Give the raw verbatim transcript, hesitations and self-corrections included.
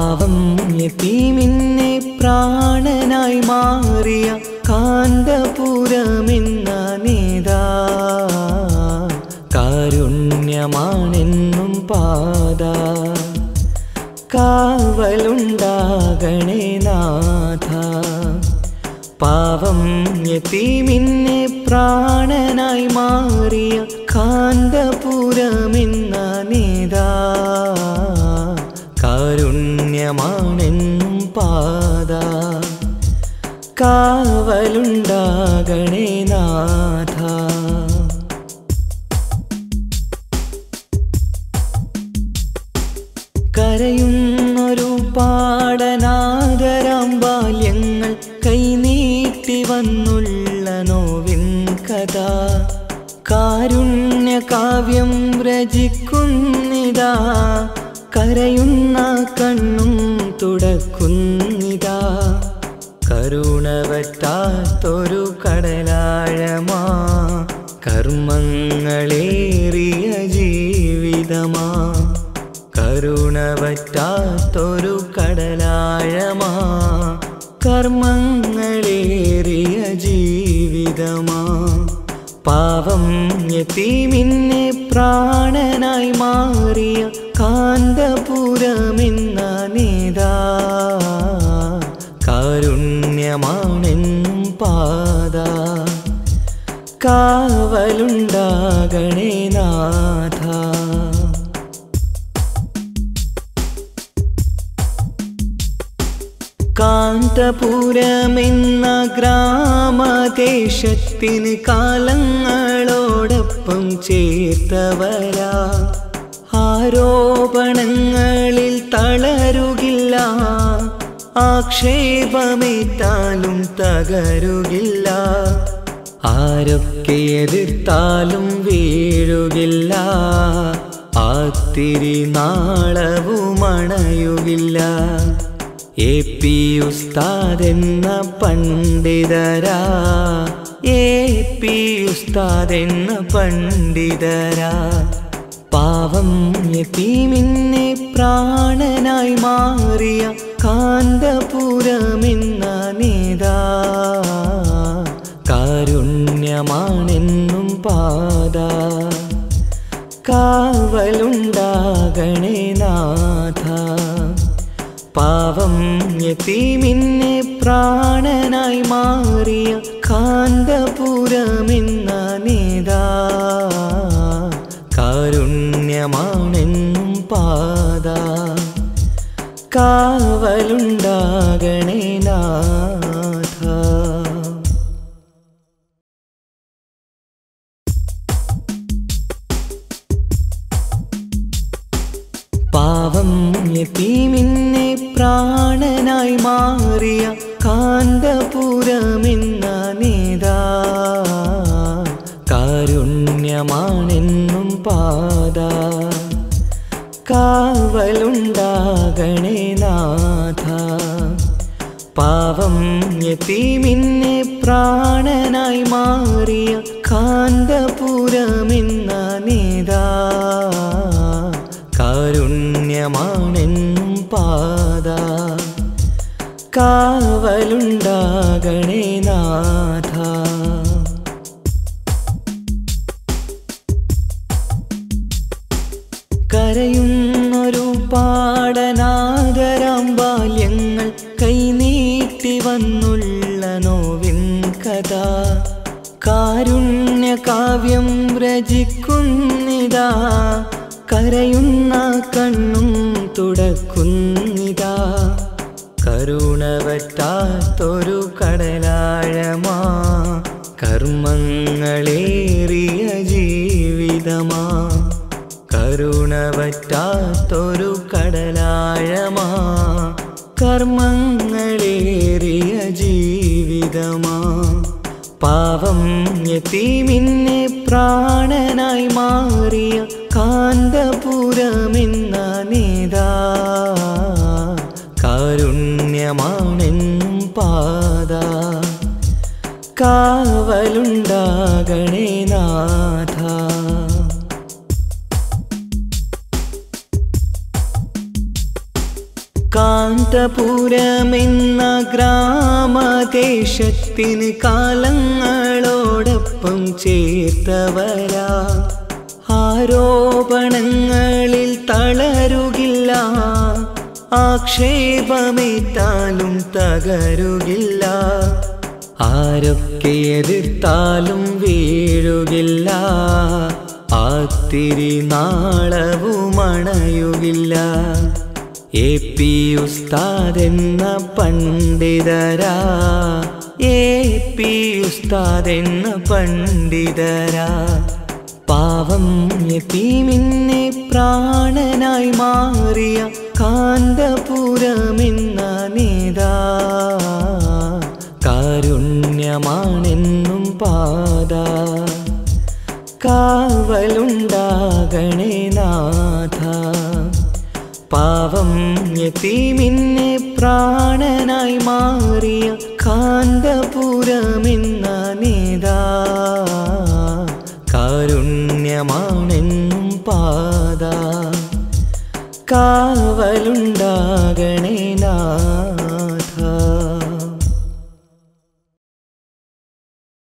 പാവം യതീമിനെ പ്രാണനായി മാറിയ കാന്തപുരമെന്ന നേതാ കാരുണ്യമാണെന്നും പാത കാവലുണ്ടാകണേ നാഥ പാവം യതീമിനെ പ്രാണനായി മാറിയ കാന്തപുരമെന്ന നേതാ കാരുണ്യമാണെന്നും പാത കാവലുണ്ടാകണേ നാഥ കരയുന്നൊരു പാടനാദരാം ബാല്യങ്ങൾ കൈനീട്ടി വന്നുള്ള നോവിൻ കഥ കാരുണ്യകാവ്യം രചിക്കുന്നിതാ കരയുന്ന കണ്ണും തുടക്കുന്നിതാ കരുണവറ്റാത്തൊരു കടലാഴമാ കർമ്മങ്ങളേറിയ ജീവിതമാ കരുണവറ്റാത്തൊരു കടലാഴമാ കർമ്മങ്ങളേറിയ ജീവിതമാ പാവം യതീമിനെ പ്രാണനായി മാറിയ കാന്തപുരമെന്ന നേതാ കാരുണ്യമാണെന്നും പാത കാവലുണ്ടാകണേ നാഥ കാന്തപുരമെന്ന ഗ്രാമദേശത്തിന് കാലങ്ങളോടൊപ്പം ചേർത്തവരാ ആരോപണങ്ങളിൽ തളരുകില്ല ആക്ഷേപമേറ്റാലും തകരുകില്ല ആരൊക്കെ എതിർത്താലും വീഴുകില്ല ആത്തിരി നാളവുമണയുകില്ല എ പി ഉസ്താദ് എന്ന പണ്ഡിതരാ എ പി ഉസ്താദ് എന്ന പണ്ഡിതരാ പാവം യതീമിനെ പ്രാണനായി മാറിയ കാന്തപുരമെന്ന നേതാ കാരുണ്യമാണെന്നും പാത കാവലുണ്ടാകണേ നാഥ പാവം യതീമിനെ പ്രാണനായി മാറിയ കാന്തപുരമെന്ന നേതാ കാരുണ്യമാണെന്നും പാത കാവലുണ്ടാകണേ നാഥ പാവം യതീമിനെ പ്രാണനായി മാറിയ കാന്തപുരമെന്ന നേതാ കാരുണ്യമാണെന്നും പാത കാവലുണ്ടാകണേ നാഥ പാവം യതീമിനെ പ്രാണനായി മാറിയ കാന്തപുരമെന്ന നേതാ കാരുണ്യമാണെന്നും പാത കാവലുണ്ടാകണേ നാഥ കരയുന്നൊരു പാടനാദരാം ബാല്യങ്ങൾ കൈനീട്ടി വന്നുള്ള നോവിൻ കഥ കാരുണ്യകാവ്യം രചിക്കുന്നിതാ കരയുന്ന കണ്ണും തുടക്കുന്നിതാ കരുണവറ്റാത്തൊരു കടലാഴമാ കർമ്മങ്ങളേറിയ ജീവിതമാ കരുണവറ്റാത്തൊരു കടലാഴമാ കർമ്മങ്ങളേറിയ ജീവിതമാ പാവം യതീമിനെ പ്രാണനായി മാറിയ കാന്തപുരമെന്ന നേതാ കാരുണ്യമാണെന്നും പാത കാവലുണ്ടാകണേ നാഥ കാന്തപുരമെന്ന ഗ്രാമദേശത്തിന് കാലങ്ങളോടൊപ്പം ചേർത്തവരാ. ആരോപണങ്ങളിൽ തളരുകില്ല, ആക്ഷേപമേറ്റാലും തകരുകില്ല. ആരൊക്കെ എതിർത്താലും വീഴുകില്ല, ആത്തിരി നാളവുമണയുകില്ല. എ പി ഉസ്താദെന്ന പണ്ഡിതരാ, എ പി ഉസ്താദെന്ന പണ്ഡിതരാ. പാവം യതീമിനെ പ്രാണനായി മാറിയ കാന്തപുരമെന്ന നേതാ. കാരുണ്യമാണെന്നും പാത, കാവലുണ്ടാകണേ നാഥ. പാവം യതീമിനെ പ്രാണനായി മാറിയ കാന്തപുരമെന്ന നേതാ. കാരുണ്യമാണെന്നും പാത, കാവലുണ്ടാകണേ നാഥ.